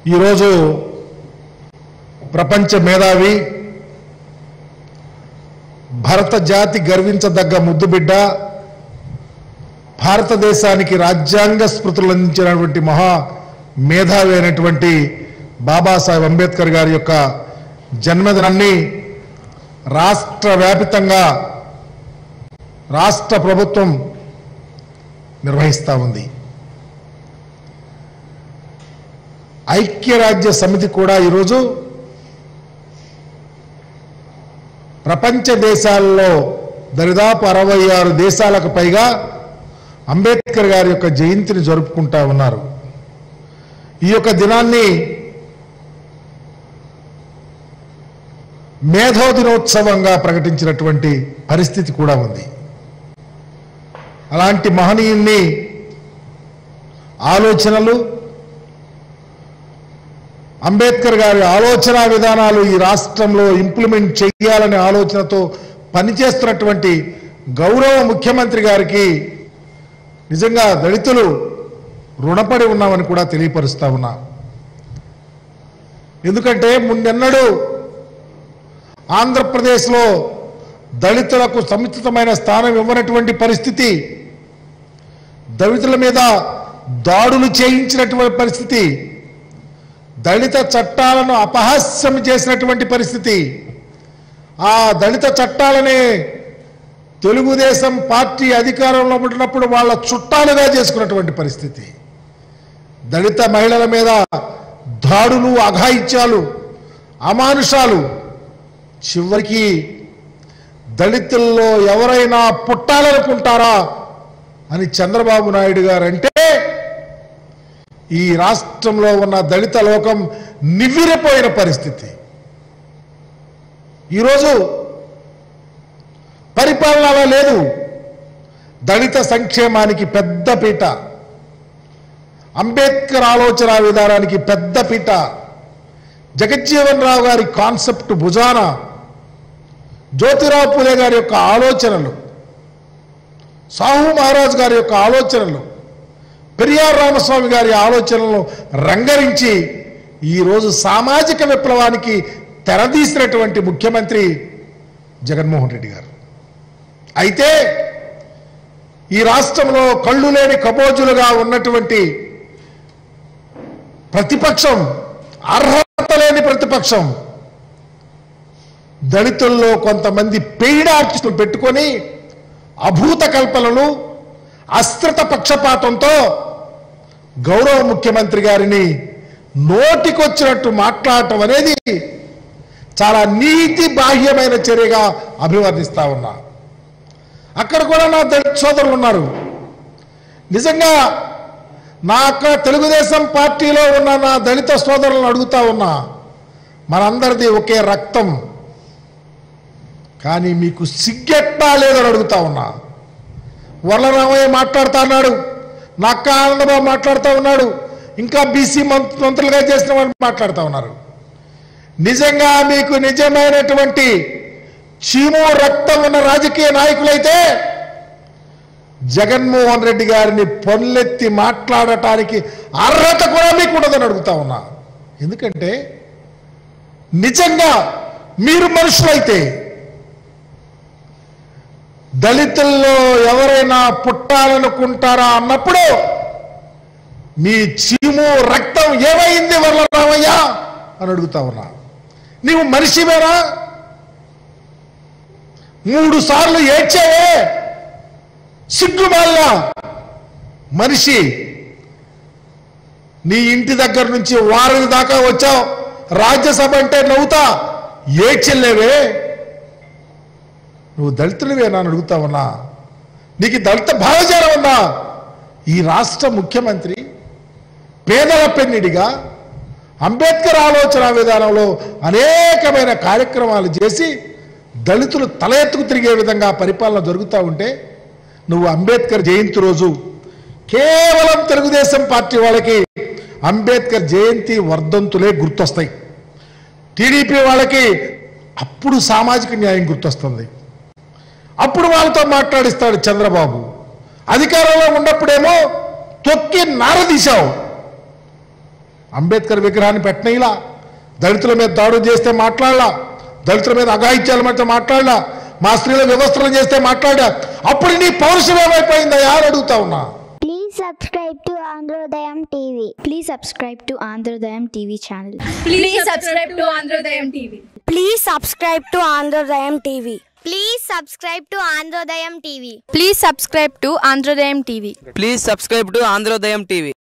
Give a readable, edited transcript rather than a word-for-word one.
ఈరోజు ప్రపంచ మేధావి భారత జాతి గర్వించదగ్గ ముద్దుబిడ్డ భారతదేశానికి రాజ్యాంగ స్మృతులు అందించినటువంటి మహా మేధావి అయినటువంటి బాబాసాహెబ్ అంబేద్కర్ గారి యొక్క జన్మదినాన్ని రాష్ట్ర వ్యాపితంగా రాష్ట్ర ప్రభుత్వం నిర్వహిస్తూ ఉంది. ఐక్యరాజ్య సమితి కూడా ఈరోజు ప్రపంచ దేశాల్లో దరిదాపు 66 దేశాలకు పైగా అంబేద్కర్ గారి యొక్క జయంతిని జరుపుకుంటా ఉన్నారు. ఈ యొక్క దినాన్ని మేధో దినోత్సవంగా ప్రకటించినటువంటి పరిస్థితి కూడా ఉంది. అలాంటి మహనీయుని ఆలోచనలు, అంబేద్కర్ గారి ఆలోచన విధానాలు ఈ రాష్ట్రంలో ఇంప్లిమెంట్ చేయాలనే ఆలోచనతో పనిచేస్తున్నటువంటి గౌరవ ముఖ్యమంత్రి గారికి నిజంగా దళితులు రుణపడి ఉన్నామని కూడా తెలియపరుస్తా ఉన్నా. ఎందుకంటే ముందెన్నడూ ఆంధ్రప్రదేశ్లో దళితులకు సముచితమైన స్థానం ఇవ్వనటువంటి పరిస్థితి, దళితుల మీద దాడులు చేయించినటువంటి పరిస్థితి, దళిత చట్టాలను అపహాస్యం చేసినటువంటి పరిస్థితి, ఆ దళిత చట్టాలనే తెలుగుదేశం పార్టీ అధికారంలో ఉన్నప్పుడు వాళ్ళ చుట్టాలుగా చేసుకున్నటువంటి పరిస్థితి, దళిత మహిళల మీద దాడులు, అఘాయిత్యాలు, అమానుషాలు, చివరికి దళితుల్లో ఎవరైనా పుట్టాలనుకుంటారా అని చంద్రబాబు నాయుడు గారు అంటే ఈ రాష్ట్రంలో ఉన్న దళిత లోకం నివ్వెరపోయిన పరిస్థితి. ఈరోజు పరిపాలన లేదు. దళిత సంక్షేమానికి పెద్ద పీట, అంబేద్కర్ ఆలోచన విధానానికి పెద్ద పీట, జగజ్జీవన్ రావు గారి కాన్సెప్ట్ భుజాన, జ్యోతిరావు పూలే గారి యొక్క ఆలోచనలు, సాహు మహారాజ్ గారి యొక్క ఆలోచనలు, పెరియార్ రామస్వామి గారి ఆలోచనలను రంగరించి ఈరోజు సామాజిక విప్లవానికి తెరదీసినటువంటి ముఖ్యమంత్రి జగన్మోహన్ రెడ్డి గారు. అయితే ఈ రాష్ట్రంలో కళ్ళు లేని కబోజులుగా ఉన్నటువంటి ప్రతిపక్షం, అర్హత లేని ప్రతిపక్షం, దళితుల్లో కొంతమంది పెయిడ్ ఆర్టిస్టులు పెట్టుకొని అభూత కల్పనలు, అస్త్రత పక్షపాతంతో గౌరవ ముఖ్యమంత్రి గారిని నోటికొచ్చినట్టు మాట్లాడటం అనేది చాలా నీతి బాహ్యమైన చర్యగా అభివర్ణిస్తా ఉన్నా. అక్కడ కూడా నా దళిత సోదరులు ఉన్నారు. నిజంగా నా తెలుగుదేశం పార్టీలో ఉన్న నా దళిత సోదరులను అడుగుతా ఉన్నా, మనందరిది ఒకే రక్తం, కానీ మీకు సిగ్గెట్టా లేదని అడుగుతా ఉన్నా. వరలరామయ్య మాట్లాడుతా ఉన్నాడు, నక్కా ఆనందబాబు మాట్లాడుతూ ఉన్నాడు, ఇంకా బీసీ మంత్రులుగా చేసిన వాళ్ళు మాట్లాడుతూ ఉన్నారు. నిజంగా మీకు నిజమైనటువంటి చీము రక్తం ఉన్న రాజకీయ నాయకులైతే జగన్మోహన్ రెడ్డి గారిని పొల్లెత్తి మాట్లాడటానికి అర్హత కూడా మీకు ఉండదని అడుగుతా ఉన్నా. ఎందుకంటే నిజంగా మీరు మనుషులైతే దళితుల్లో ఎవరైనా పుట్టాలనుకుంటారా అన్నప్పుడు మీ చీము రక్తం ఏమైంది వరలరామయ్య అని అడుగుతా ఉన్నా. నీవు మనిషివేనా? 3 సార్లు ఏడ్చావే, సిగ్గుమాలిన మనిషి. నీ ఇంటి దగ్గర నుంచి వారం దాకా వచ్చావు, రాజ్యసభ అంటే నవ్వుతా ఏడ్చెల్లేవే, నువ్వు దళితుడివేనా అని అడుగుతా ఉన్నా. నీకు దళిత భావజాలం ఉందా? ఈ రాష్ట్ర ముఖ్యమంత్రి పేదల పెన్నిడిగా అంబేద్కర్ ఆలోచన విధానంలో అనేకమైన కార్యక్రమాలు చేసి దళితులు తల ఎత్తుకు తిరిగే విధంగా పరిపాలన జరుగుతూ ఉంటే నువ్వు అంబేద్కర్ జయంతి రోజు కేవలం తెలుగుదేశం పార్టీ వాళ్ళకి అంబేద్కర్ జయంతి వర్ధంతులే గుర్తొస్తాయి. టీడీపీ వాళ్ళకి అప్పుడు సామాజిక న్యాయం గుర్తొస్తుంది. అప్పుడు వాళ్ళతో మాట్లాడిస్తాడు చంద్రబాబు. అధికారంలో ఉన్నప్పుడేమో తొక్కి నారదీశావు. అంబేద్కర్ విగ్రహాన్ని పెట్టనీలా, దళితుల మీద దాడులు చేస్తే మాట్లాడలా, దళితుల మీద అఘాయిత్యాల మధ్య మాట్లాడలా, మా స్త్రీల వ్యవస్థలు చేస్తే మాట్లాడా. అప్పుడు నీ పౌరుషం ఏమైపోయిందా అని అడుగుతా ఉన్నా. Please subscribe to Andhrodayam TV. Please subscribe to Andhrodayam TV channel. Please subscribe to Andhrodayam TV. Please subscribe to Andhrodayam TV. Please subscribe to Andhrodayam TV. Please subscribe to Andhrodayam TV. Please subscribe to Andhrodayam TV.